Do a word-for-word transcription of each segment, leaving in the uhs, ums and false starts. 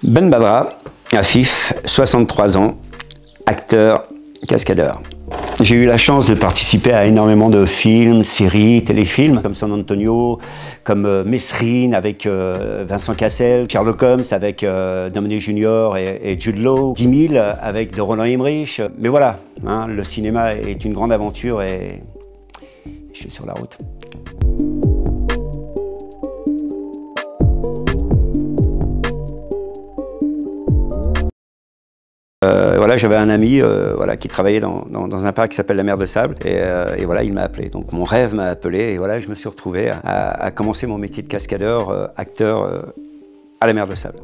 Ben Badra, Afif, soixante-trois ans, acteur, cascadeur. J'ai eu la chance de participer à énormément de films, séries, téléfilms, comme San Antonio, comme euh, Mesrine avec euh, Vincent Cassel, Sherlock Holmes avec euh, Downey junior et, et Jude Law, dix mille avec de Roland Emmerich. Mais voilà, hein, le cinéma est une grande aventure et je suis sur la route. Euh, voilà, j'avais un ami euh, voilà, qui travaillait dans, dans, dans un parc qui s'appelle la Mer de Sable et, euh, et voilà, il m'a appelé. Donc mon rêve m'a appelé et voilà, je me suis retrouvé à, à commencer mon métier de cascadeur, euh, acteur euh, à la Mer de Sable.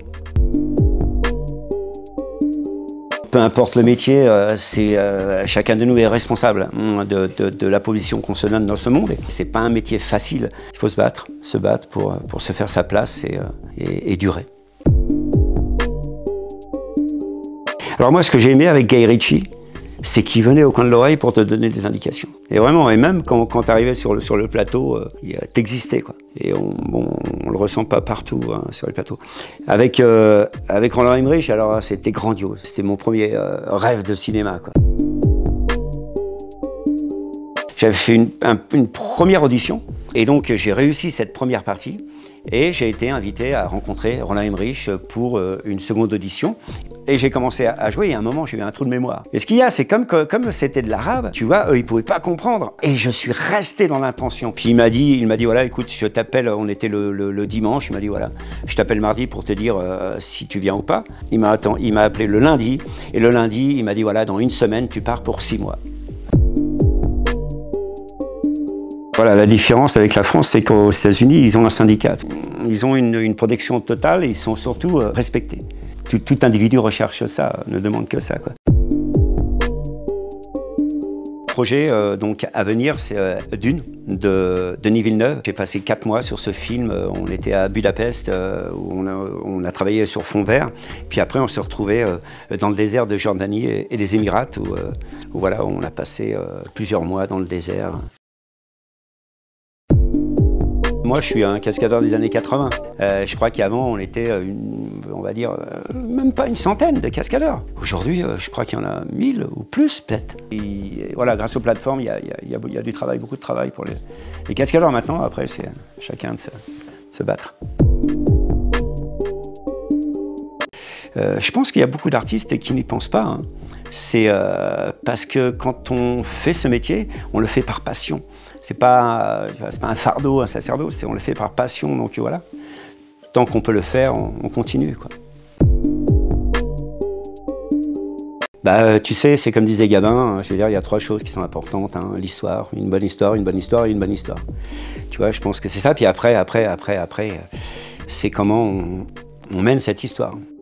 Peu importe le métier, euh, c'est euh, chacun de nous est responsable hein, de, de, de la position qu'on se donne dans ce monde. C'est pas un métier facile. Il faut se battre, se battre pour, pour se faire sa place et, euh, et, et durer. Alors moi, ce que j'ai aimé avec Guy Ritchie, c'est qu'il venait au coin de l'oreille pour te donner des indications. Et vraiment, et même quand, quand tu arrivais sur le, sur le plateau, euh, t'existais, quoi. Et on, bon, on le ressent pas partout hein, sur les plateaux. Avec, euh, avec Roland Emmerich, alors c'était grandiose. C'était mon premier euh, rêve de cinéma, quoi. J'avais fait une, un, une première audition, et donc j'ai réussi cette première partie. Et j'ai été invité à rencontrer Roland Emmerich pour euh, une seconde audition. Et j'ai commencé à, à jouer, et à un moment, j'ai eu un trou de mémoire. Et ce qu'il y a, c'est comme que, comme c'était de l'arabe, tu vois, eux, ils pouvaient pas comprendre. Et je suis resté dans l'intention. Puis il m'a dit, il m'a dit, voilà, écoute, je t'appelle, on était le, le, le dimanche, il m'a dit, voilà, je t'appelle mardi pour te dire euh, si tu viens ou pas. Il m'a il m'a appelé le lundi, et le lundi, il m'a dit, voilà, dans une semaine, tu pars pour six mois. Voilà, la différence avec la France, c'est qu'aux États-Unis, ils ont un syndicat. Ils ont une, une protection totale et ils sont surtout euh, respectés. Tout, tout individu recherche ça, ne demande que ça, quoi. Le projet euh, donc, à venir, c'est euh, Dune, de Denis Villeneuve. J'ai passé quatre mois sur ce film. On était à Budapest, euh, où on a, on a travaillé sur fond vert. Puis après, on s'est retrouvés euh, dans le désert de Jordanie et, et des Émirats, où, euh, où voilà, on a passé euh, plusieurs mois dans le désert. Moi, je suis un cascadeur des années quatre-vingt. Euh, je crois qu'avant, on était, une, on va dire, euh, même pas une centaine de cascadeurs. Aujourd'hui, euh, je crois qu'il y en a mille ou plus, peut-être. Et voilà, grâce aux plateformes, il y a, il y a, il y a du travail, beaucoup de travail pour les, les cascadeurs maintenant. Après, c'est chacun de se, de se battre. Euh, je pense qu'il y a beaucoup d'artistes qui n'y pensent pas. Hein. C'est euh, parce que quand on fait ce métier, on le fait par passion. C'est pas, c'est pas un fardeau, un sacerdoce, on le fait par passion, donc voilà. Tant qu'on peut le faire, on, on continue, quoi. Bah, tu sais, c'est comme disait Gabin, je veux dire, il y a trois choses qui sont importantes, hein, l'histoire, une bonne histoire, une bonne histoire et une bonne histoire. Tu vois, je pense que c'est ça, puis après, après, après, après, c'est comment on, on mène cette histoire.